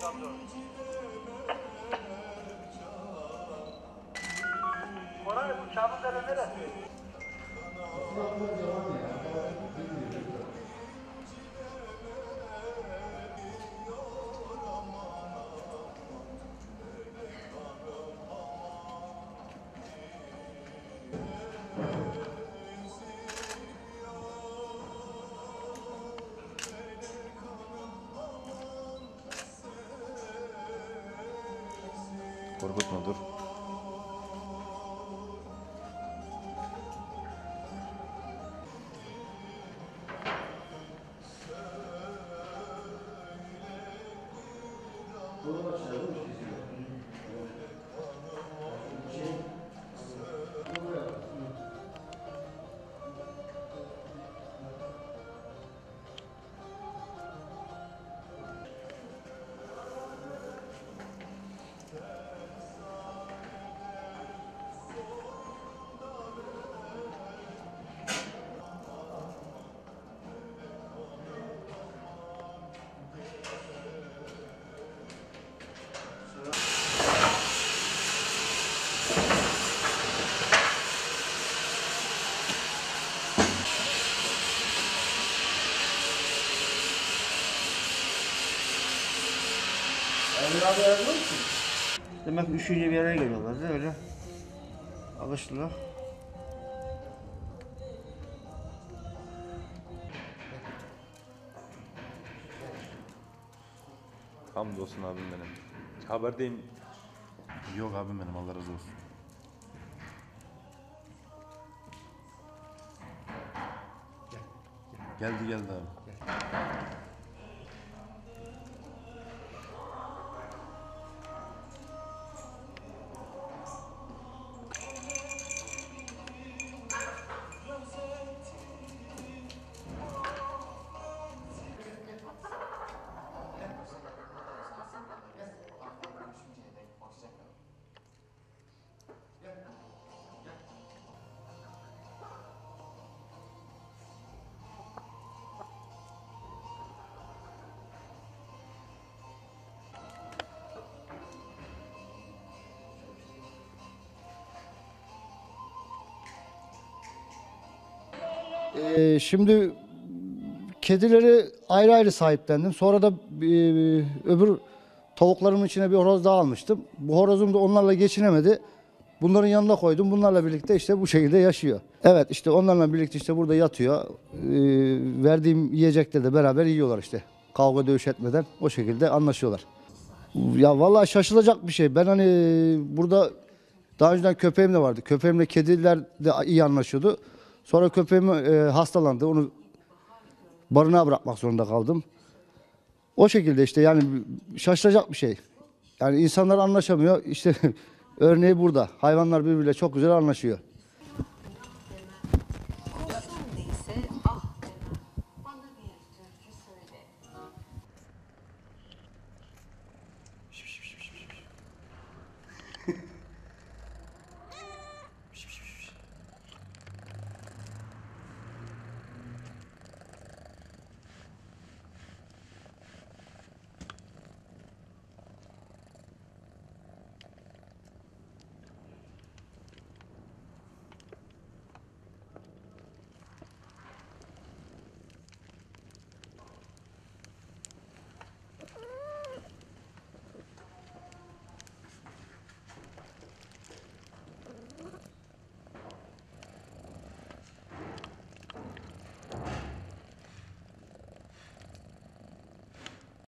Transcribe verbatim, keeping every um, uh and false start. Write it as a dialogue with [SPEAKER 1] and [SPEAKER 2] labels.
[SPEAKER 1] Koray bu Çamlıdere neresi?
[SPEAKER 2] Korkutma, dur.
[SPEAKER 3] Demek üçüncü bir yere geliyorlar da öyle alıştılar.
[SPEAKER 2] Hamdolsun abim benim. Haberdeyim. Yok abim benim, Allah razı olsun. Geldi geldi abi.
[SPEAKER 4] Ee, şimdi kedileri ayrı ayrı sahiplendim. Sonra da e, öbür tavuklarımın içine bir horoz daha almıştım. Bu horozum da onlarla geçinemedi. Bunların yanına koydum. Bunlarla birlikte işte bu şekilde yaşıyor. Evet, işte onlarla birlikte işte burada yatıyor. Ee, verdiğim yiyecekleri de beraber yiyorlar işte. Kavga dövüş etmeden o şekilde anlaşıyorlar. Ya vallahi şaşılacak bir şey. Ben hani burada daha önceden köpeğim de vardı. Köpeğimle kediler de iyi anlaşıyordu. Sonra köpeğim e, hastalandı. Onu barınağa bırakmak zorunda kaldım. O şekilde işte, yani şaşılacak bir şey. Yani insanlar anlaşamıyor. İşte örneği burada. Hayvanlar birbiriyle çok güzel anlaşıyor.